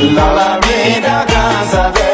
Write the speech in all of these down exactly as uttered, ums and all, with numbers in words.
lalaby da cansabe.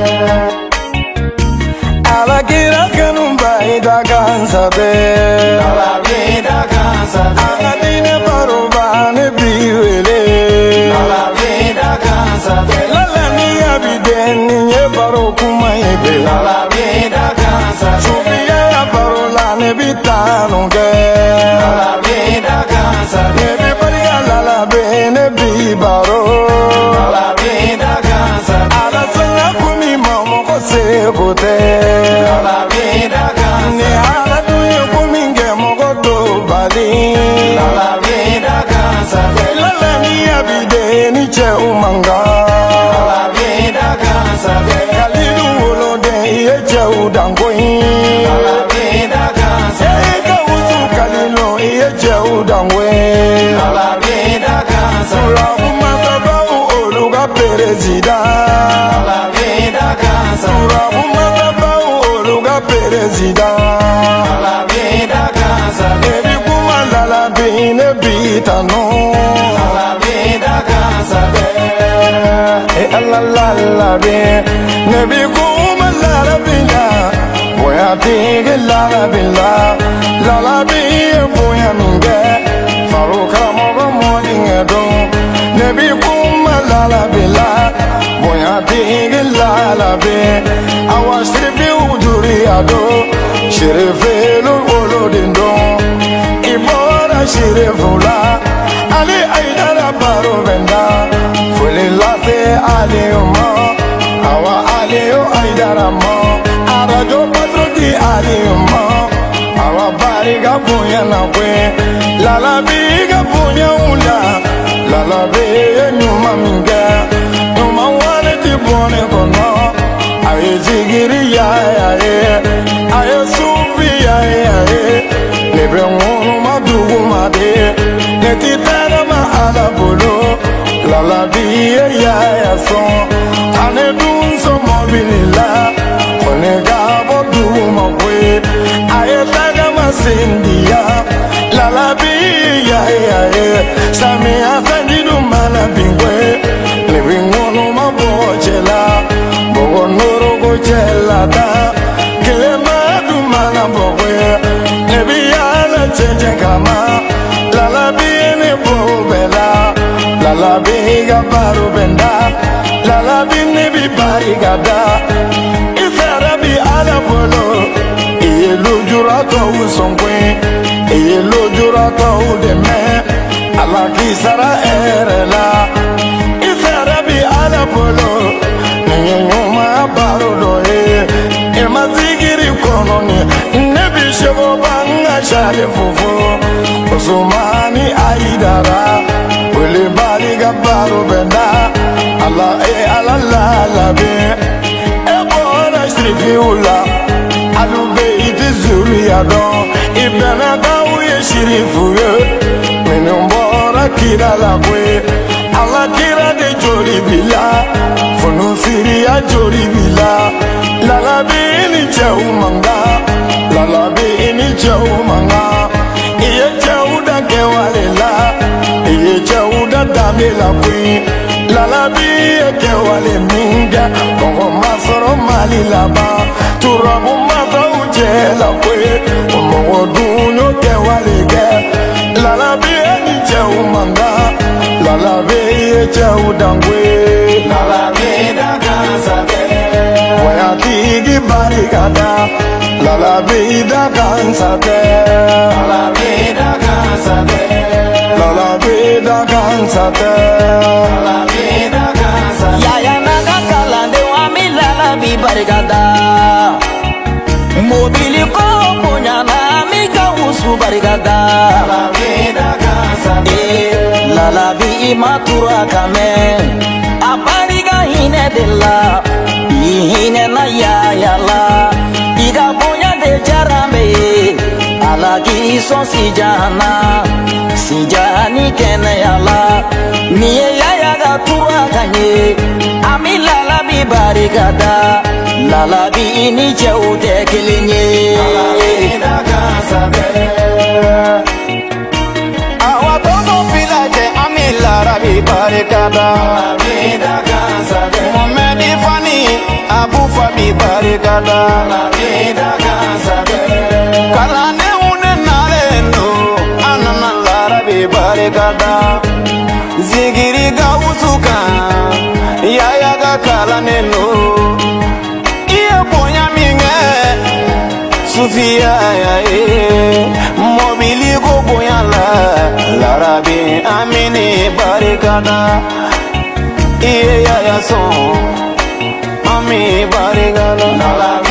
Alakira kanumba da cansabe, lalaby da cansabe. Aladine baroba ne biwele, lalaby da cansabe. Lalani abideni ye baro kuma yebe, lalaby da cansabe. Subiya barola ne bitanunge, lalaby da cansabe. ne bariya lalaby ne bibaro, lalaby da cansabe. Alasanga kumi mamo kose kote, lalaby da cansabe. ne aladuye kuminge mogo do bali, lalaby da cansabe. Lalani abideni che umanga, lalaby da cansabe. Kalidu wolode ye che udangoi, lalaby da cansabe. Eka uzu kalilo ye che udangwe, lalaby da cansabe. Surabu mataba oluga perezida, lalaby da cansabe. Surabu mataba oluga perezida, lalaby da cansabe. Ebi kuma lalaby ne bitano, lalaby da cansabe. E alla lalaby ne bi kuma lalaby na, boya tige lalaby la, lalaby e boya minge, faruka mogo modinge do, ne bi kuma lalaby la, boya tige lalaby, awa shribi uduri ado, shirefelu olodindo, ibora shirefula, ali aidara baro benda, fuli lafe ali umo, awa ali o aidara mo, arajo patroti ali umo, awa bariga punya na kwe, lalaby ga punya ula, lalaby nyuma minga, nyuma wale tibone kono, aye zikiri yaya aye sufi yaya lebre ngunu madugu made, neti tere ma ala bolo, lalaby yaya son, ane dun so mobilila, kone gabo dugu mokwe, aye taga masindia, lalaby yaya sami afendi du malabingwe, lebre ngunu mabochela, bogo noro gochela da, kilema du malabogwe, lebi yala chenchen kama, lalaby ne bobela, lalaby ga baru benda, lalaby ne bi barigada, iferabi ala polo, iye lujurato usongwe, iye lujurato udeme, ala kisara erela, iferabi ala polo, nenye nyuma baru doye, ema zikiri kononi, nebi shego banga shale fufu, Osumani aidara, wele bariga baru benda, ala e ala lalaby, e bona shrifiula, alube iti zuriadon, ibena dawe shirifu ye, minumbora kira lakwe, ala kira de joli bila, funu siria joli bila, lalaby ni chau manga, lalaby ni chau manga, iye chau da kewalela, iye chau da damela kwe, lalaby e kewale minga, kongo masoro mali laba, turabu mata ujela kwe, omongo dunyo kewale ge, lalaby ni chau manga, lalaby e chau dangwe, lalaby da cansabe. boya tigi barigada, lalaby da cansabe, lalaby da cansabe. lalaby da cansabe, lalaby da cansabe. Yaya naga kalande wami lalaby barigada, mobili ko punya na mika usu barigada, lalaby da cansabe. lalaby imatura kame, abariga hine dela, hine na yaya la, iga punya de jarame, alagi son si jana, si jani kene yala, niye yaya ga tura kanye, ami lalaby barigada, lalaby ini jauh de kelinye, lalaby da cansabe. awa togo pila je ami lalaby bare barikada. Alameda Gazabe. Mohamed Fani Abu Fabi barikada. Alameda Gazabe. Kalane une nalendo anana larabi barikada. Zikiri ga usuka yaya ga kalane no. Iye bonya minge Sufia ya e mobili go bonya la larabi amini barikada. Iye yaya son ami barikada.